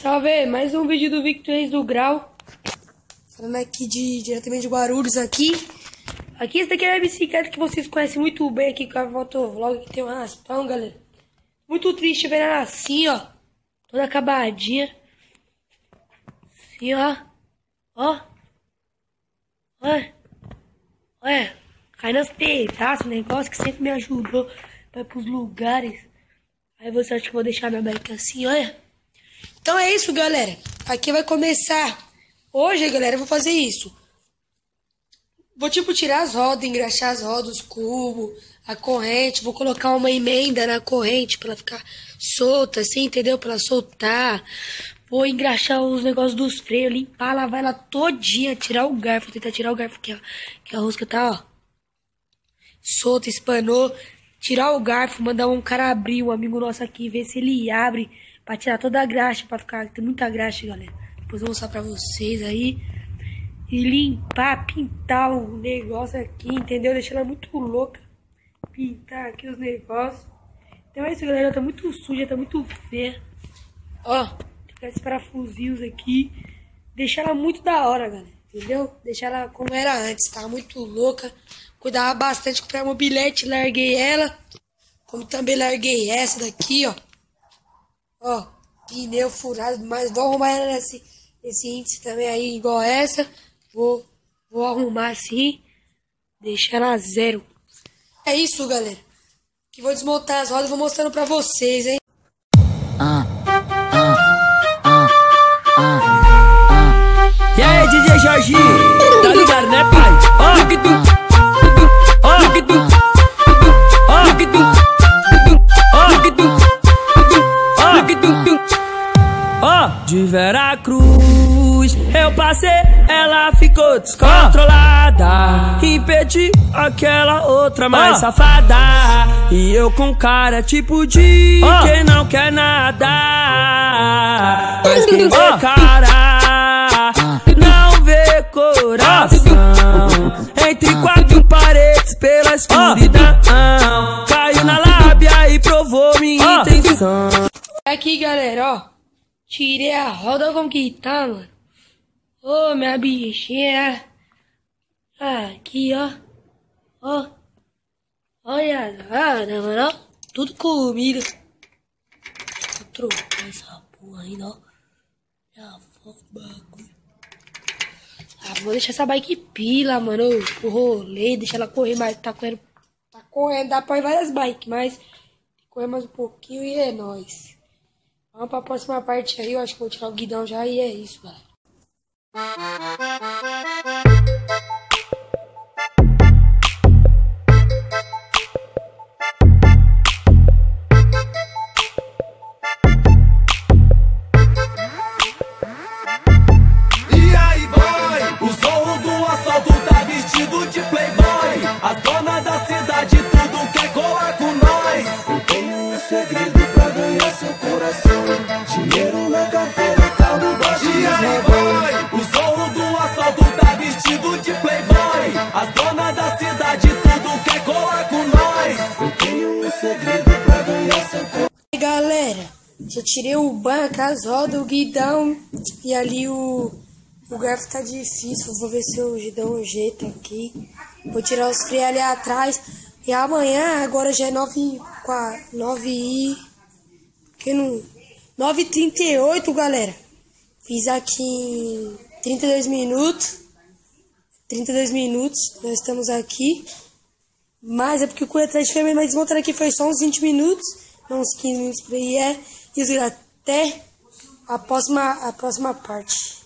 salve! Mais um vídeo do Victor Reis do Grau. Falando aqui diretamente de Guarulhos aqui. Aqui, essa daqui é a bicicleta que vocês conhecem muito bem aqui com a Motovlog, que tem um raspão, galera. Muito triste ver ela assim, ó. Toda acabadinha. Assim, ó. Ó. Olha. Olha. Cai nos pedaços, negócio que sempre me ajudou pra ir pros lugares. Aí você acha que eu vou deixar minha bike assim, olha. Então é isso, galera. Aqui vai começar. Hoje, galera, eu vou fazer isso. Vou, tipo, tirar as rodas, engraxar as rodas, os cubos, a corrente. Vou colocar uma emenda na corrente pra ela ficar solta, assim, entendeu? Pra ela soltar. Vou engraxar os negócios dos freios, limpar, lavar ela todinha, tirar o garfo. Vou tentar tirar o garfo aqui, ó. Que a rosca tá, ó, solta, espanou. Tirar o garfo, mandar um cara abrir, um amigo nosso aqui, ver se ele abre. Pra tirar toda a graxa, pra ficar... Tem muita graxa, galera. Depois eu vou mostrar pra vocês aí. E limpar, pintar o negócio aqui, entendeu? Deixar ela muito louca. Pintar aqui os negócios. Então é isso, galera. Tá muito suja, tá muito feia. Ó, tem esses parafusinhos aqui. Deixar ela muito da hora, galera. Entendeu? Deixar ela como era antes. Tava muito louca. Cuidava bastante, comprei a mobilete, larguei ela. Como também larguei essa daqui, ó. Ó, pneu furado, mas vou arrumar ela nesse índice também aí, igual essa. Vou arrumar assim, deixar ela zero. É isso, galera. Que vou desmontar as rodas e vou mostrando pra vocês, hein. E aí, DJ Jorginho? Tá ligado, né, pai? De Veracruz eu passei, ela ficou descontrolada. Impedi aquela outra mais safada. E eu com cara tipo de quem não quer nada. Mas quem vê cara não vê coração. Entre quatro paredes pela escuridão. Caiu na lábia e provou minha intenção. Aqui, galera, ó. Tirei a roda, como que tá, mano? Ô, minha bichinha. Aqui, ó. Ó. Olha nada, mano, ó. Tudo comida. Vou trocar essa porra ainda, ó. Já foda o bagulho. Vou deixar essa bike pila, mano. O rolê, deixar ela correr mais. Tá correndo, dá pra ir várias bikes, mas tem que correr mais um pouquinho e é nóis. Vamos pra próxima parte aí, eu acho que vou tirar o guidão já e é isso, galera. E aí, boy? O zorro do assalto tá vestido de playboy. As donas da cidade tudo quer colar com nós. Eu tenho um segredo pra ganhar seu coração. Dinheiro na carteira, carro baixo. E aí, boy? O zorro do assalto tá vestido de playboy. As donas da cidade tudo quer colar com nós. Eu tenho um segredo pra ganhar seu coração. E galera, já tirei o banco, as rodas, o guidão. E ali o garfo tá difícil. Vou ver se eu dou um jeito aqui. Vou tirar os freios ali atrás. E amanhã, agora já é 9h38, galera. Fiz aqui em 32 minutos. 32 minutos, nós estamos aqui. Mas é porque o Cunha atrás de fêmea, mas desmontando aqui foi só uns 20 minutos. Não, uns 15 minutos por aí, é. E até a próxima parte.